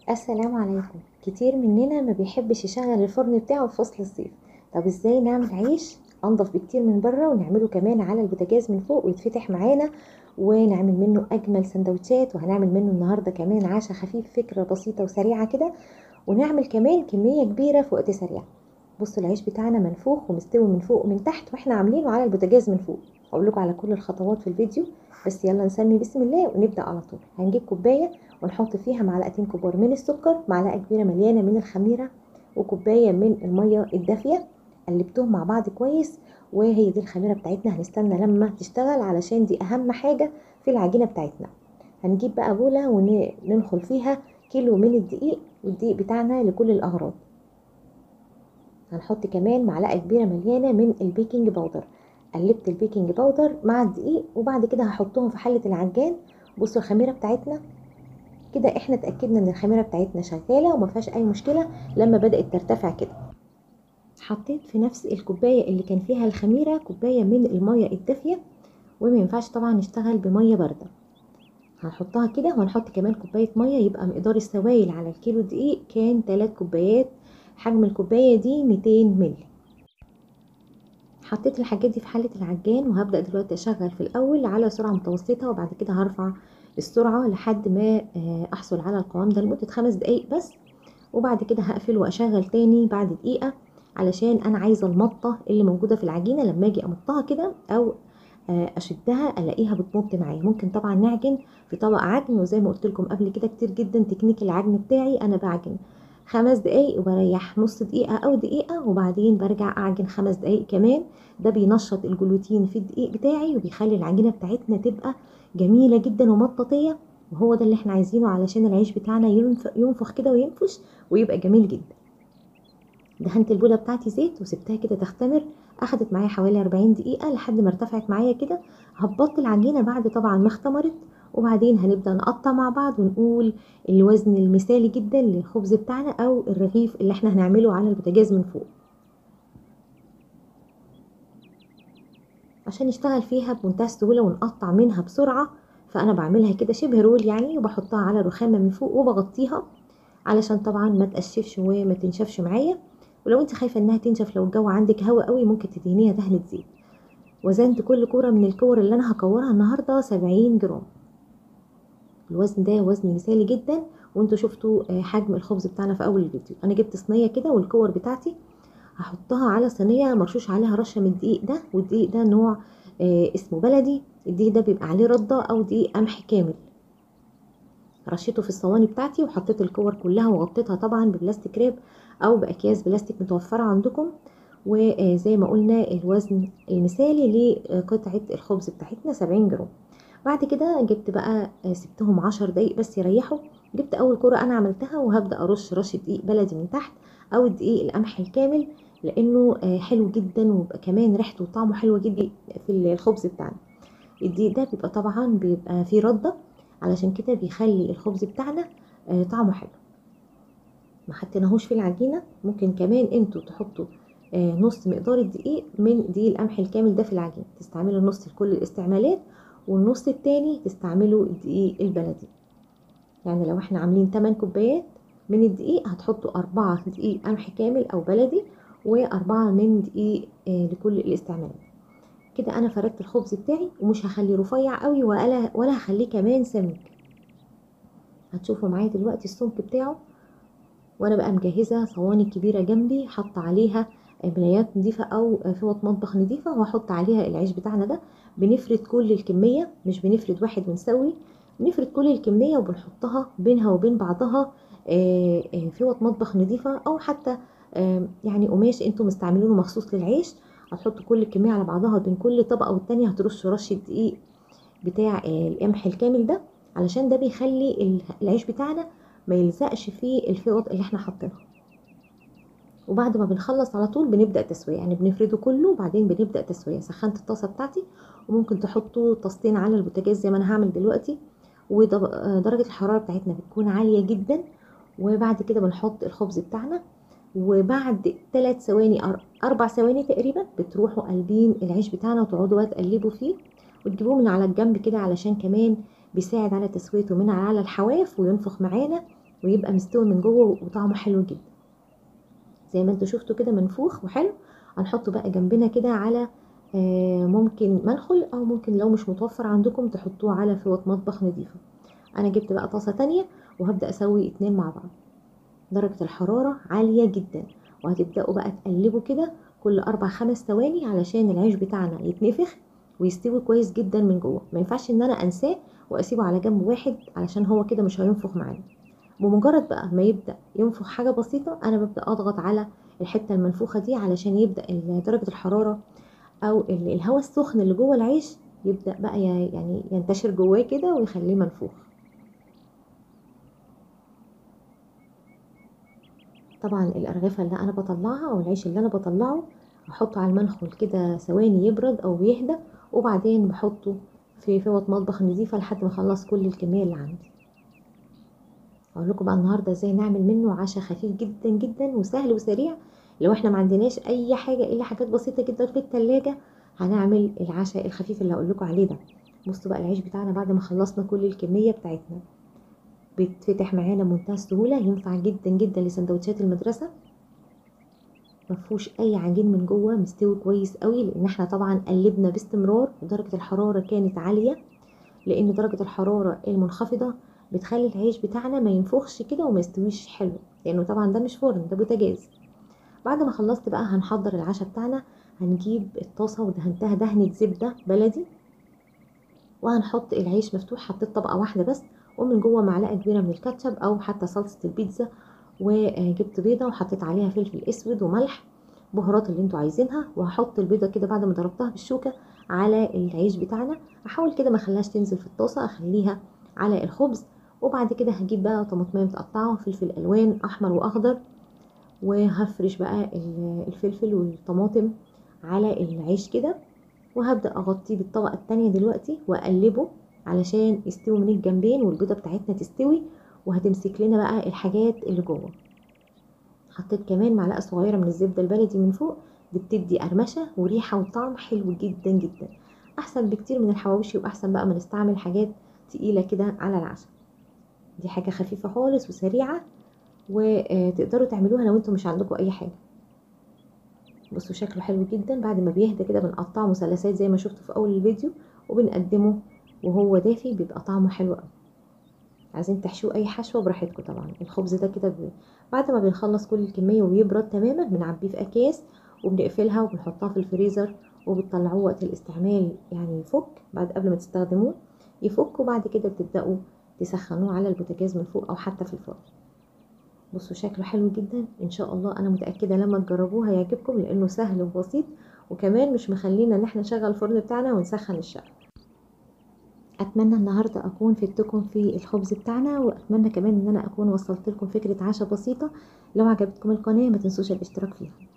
السلام عليكم. كتير مننا ما بيحبش يشغل الفرن بتاعه في فصل الصيف. طب ازاي نعمل عيش انضف بكتير من بره ونعمله كمان على البوتاجاز من فوق ويتفتح معانا ونعمل منه اجمل سندوتشات، وهنعمل منه النهارده كمان عشاء خفيف، فكرة بسيطة وسريعة كده، ونعمل كمان كمية كبيرة في وقت سريع. بصوا العيش بتاعنا منفوخ ومستوي من فوق ومن تحت، واحنا عاملينه على البوتاجاز من فوق. هقول لكم على كل الخطوات في الفيديو، بس يلا نسمي بسم الله ونبدأ على طول. هنجيب كوباية ونحط فيها معلقتين كبار من السكر، معلقة كبيرة مليانة من الخميرة، وكوباية من المية الدافية. قلبتهم مع بعض كويس، وهي دي الخميرة بتاعتنا. هنستنى لما تشتغل علشان دي اهم حاجة في العجينة بتاعتنا. هنجيب بقى بولة وننخل فيها كيلو من الدقيق، والدقيق بتاعنا لكل الأغراض. هنحط كمان معلقة كبيرة مليانة من البيكنج باودر. قلبت البيكنج باودر مع الدقيق، وبعد كده هحطهم في حلة العجان. بصوا الخميرة بتاعتنا كده، احنا اتأكدنا ان الخميرة بتاعتنا شغالة وما فيهاش اي مشكلة لما بدأت ترتفع كده. حطيت في نفس الكوباية اللي كان فيها الخميرة كوباية من المية الدافية، وما ينفعش طبعا نشتغل بمية باردة. هنحطها كده، وهنحط كمان كوباية مية، يبقى مقدار السوائل على الكيلو دقيق كان 3 كوبايات. حجم الكوباية دي 200 مللي. حطيت الحاجات دي في حلة العجان، وهبدأ دلوقتي اشغل في الاول على سرعة متوسطة، وبعد كده هرفع السرعة لحد ما احصل على القوام ده لمدة 5 دقايق بس. وبعد كده هقفل واشغل تاني بعد دقيقة، علشان انا عايزة المطة اللي موجودة في العجينة لما اجي امطها كده او اشدها الاقيها بتمط معايا. ممكن طبعا نعجن في طبق عجن، وزي ما قلت لكم قبل كده كتير جدا تكنيك العجن بتاعي، انا بعجن 5 دقايق وبريح نص دقيقة او دقيقة، وبعدين برجع اعجن 5 دقايق كمان. ده بينشط الجلوتين في الدقيق بتاعي، وبيخلي العجينة بتاعتنا تبقى جميلة جدا ومطاطية. وهو ده اللي احنا عايزينه علشان العيش بتاعنا ينفخ كده وينفش ويبقى جميل جدا. دهنت البوله بتاعتي زيت وسبتها كده تختمر. اخدت معايا حوالي 40 دقيقه لحد ما ارتفعت معايا كده. هبطت العجينه بعد طبعا ما اختمرت، وبعدين هنبدا نقطع مع بعض ونقول الوزن المثالي جدا للخبز بتاعنا او الرغيف اللي احنا هنعمله على البوتاجاز من فوق، عشان نشتغل فيها بمنتهى السهوله ونقطع منها بسرعه. فانا بعملها كده شبه رول يعني، وبحطها على رخامه من فوق وبغطيها علشان طبعا ما تقشفش وما تنشفش معايا. ولو انت خايفه انها تنشف، لو الجو عندك هوا قوي، ممكن تدهنيها دهنه زيت. وزنت كل كوره من الكور اللي انا هكورها النهارده 70 جرام. الوزن ده وزن مثالي جدا، وانتوا شفتوا حجم الخبز بتاعنا في اول الفيديو. انا جبت صينيه كده والكور بتاعتي هحطها على صينيه مرشوش عليها رشه من الدقيق ده، والدقيق ده نوع اسمه بلدي. الدقيق ده بيبقى عليه رده او دقيق قمح كامل. رشيته في الصواني بتاعتي، وحطيت الكور كلها وغطيتها طبعا ببلاستيك راب او باكياس بلاستيك متوفره عندكم. وزي ما قلنا الوزن المثالي لقطعه الخبز بتاعتنا 70 جرام. بعد كده جبت بقى سبتهم 10 دقايق بس يريحوا. جبت اول كرة انا عملتها، وهبدا ارش رشه دقيق بلدي من تحت او الدقيق القمح الكامل، لانه حلو جدا وبقى كمان ريحته وطعمه حلو جدا في الخبز بتاعنا. الدقيق ده بيبقى طبعا بيبقى فيه رده، علشان كده بيخلي الخبز بتاعنا طعمه حلو. ما حطيناهوش في العجينه. ممكن كمان انتوا تحطوا نص مقدار الدقيق من دقيق القمح الكامل ده في العجينه، تستعملوا النص لكل الاستعمالات، والنص التاني تستعملوا الدقيق البلدي. يعني لو احنا عاملين 8 كوبايات من الدقيق، هتحطوا 4 دقيق قمح كامل او بلدي، و4 من دقيق لكل الاستعمالات. كده انا فردت الخبز بتاعي، ومش هخليه رفيع قوي ولا هخليه كمان سميك. هتشوفوا معايا دلوقتي السمك بتاعه. وانا بقى مجهزه صواني كبيره جنبي، حاطه عليها ملايات نضيفه او فوط مطبخ نضيفه، وهحط عليها العيش بتاعنا ده. بنفرد كل الكميه، مش بنفرد واحد ونسوي، بنفرد كل الكميه وبنحطها بينها وبين بعضها فوط مطبخ نضيفه، او حتى يعني قماش انتوا مستعملينه مخصوص للعيش. هتحطوا كل الكميه على بعضها، بين كل طبقه والتانيه هترشوا رشه دقيق بتاع القمح الكامل ده، علشان ده بيخلي العيش بتاعنا ما يلزقش فيه الفوط اللي احنا حاطينها. وبعد ما بنخلص على طول بنبدأ تسوية، يعني بنفرده كله وبعدين بنبدأ تسوية. سخنت الطاسة بتاعتي، وممكن تحطوا طاستين على البوتاجاز زي ما انا هعمل دلوقتي. ودرجة الحرارة بتاعتنا بتكون عالية جدا. وبعد كده بنحط الخبز بتاعنا، وبعد 3 ثواني 4 ثواني تقريبا بتروحوا قلبين العيش بتاعنا، وتقعدوا بقى تقلبوا فيه وتجيبوه من على الجنب كده، علشان كمان بيساعد على تسويته من على الحواف وينفخ معانا ويبقى مستوي من جوه وطعمه حلو جدا زي ما انتوا شفتوا كده، منفوخ وحلو. هنحطه بقى جنبنا كده على ممكن منخل، او ممكن لو مش متوفر عندكم تحطوه على فوط مطبخ نظيفه. انا جبت بقى طاسه تانية وهبدا اسوي اتنين مع بعض. درجه الحراره عاليه جدا، وهتبداوا بقى تقلبوا كده كل 4-5 ثواني علشان العيش بتاعنا يتنفخ ويستوي كويس جدا من جوه. ما ينفعش ان انا انساه واسيبه على جنب واحد علشان هو كده مش هينفخ معانا. بمجرد بقى ما يبدأ ينفخ حاجة بسيطة، أنا ببدأ أضغط على الحتة المنفوخة دي علشان يبدأ درجة الحرارة أو الهواء السخن اللي جوه العيش يبدأ بقى يعني ينتشر جواه كده ويخليه منفوخ. طبعا الأرغفة اللي أنا بطلعها أو العيش اللي أنا بطلعه أحطه على المنخل كده ثواني يبرد أو يهدى، وبعدين بحطه في فوط مطبخ نظيفة لحد ما أخلص كل الكمية اللي عندي. هقول لكم بقى النهارده ازاي نعمل منه عشاء خفيف جدا جدا وسهل وسريع. لو احنا ما عندناش اي حاجه الا حاجات بسيطه جدا في التلاجة، هنعمل العشاء الخفيف اللي هقول لكم عليه ده. بصوا بقى العيش بتاعنا بعد ما خلصنا كل الكميه بتاعتنا بيتفتح معانا بمنتهى السهوله، ينفع جدا جدا لسندوتشات المدرسه. مفهوش اي عجين من جوه، مستوي كويس قوي لان احنا طبعا قلبنا باستمرار ودرجه الحراره كانت عاليه، لان درجه الحراره المنخفضه بتخلي العيش بتاعنا ما ينفخش كده وما يستويش حلو، لانه طبعا ده مش فرن، ده بوتاجاز. بعد ما خلصت بقى هنحضر العشاء بتاعنا. هنجيب الطاسه ودهنتها دهنه زبده بلدي، وهنحط العيش مفتوح. حطيت طبقه واحده بس، ومن جوه معلقه كبيره من الكاتشب او حتى صلصه البيتزا، وجبت بيضه وحطيت عليها فلفل اسود وملح، بهارات اللي انتوا عايزينها. وهحط البيضه كده بعد ما ضربتها بالشوكه على العيش بتاعنا. احاول كده ما اخليهاش تنزل في الطاسه، اخليها على الخبز. وبعد كده هجيب بقى طماطميه متقطعه وفلفل الوان احمر واخضر، وهفرش بقى الفلفل والطماطم على العيش كده، وهبدأ اغطيه بالطبقة التانية دلوقتي واقلبه علشان يستوي من الجنبين والبيضة بتاعتنا تستوي وهتمسك لنا بقى الحاجات اللي جوه. حطيت كمان معلقة صغيرة من الزبدة البلدي من فوق، دي بتدي قرمشة وريحة وطعم حلو جدا جدا، احسن بكتير من الحواوشي، واحسن بقى ما نستعمل حاجات تقيلة كده على العشاء. دي حاجة خفيفة خالص وسريعة، وتقدروا تعملوها لو انتم مش عندكم اي حاجة. بصوا شكله حلو جدا. بعد ما بيهدى كده بنقطعه مثلثات زي ما شفتوا في اول الفيديو، وبنقدمه وهو دافي بيبقى طعمه حلو قوي. عايزين تحشوه اي حشوه براحتكم طبعا. الخبز ده كده بعد ما بنخلص كل الكميه ويبرد تماما بنعبيه في اكياس وبنقفلها وبنحطها في الفريزر، وبتطلعوه وقت الاستعمال يعني يفك بعد قبل ما تستخدموه يفك، وبعد كده بتبداوا تسخنوه على البوتاجاز من فوق او حتى في الفرن. بصوا شكله حلو جدا ان شاء الله. انا متاكده لما تجربوه هيعجبكم لانه سهل وبسيط، وكمان مش مخلينا ان احنا نشغل الفرن بتاعنا ونسخن الشقه. اتمنى النهارده اكون فدتكم في الخبز بتاعنا، واتمنى كمان ان انا اكون وصلت لكم فكره عشاء بسيطه. لو عجبتكم القناه ما تنسوش الاشتراك فيها.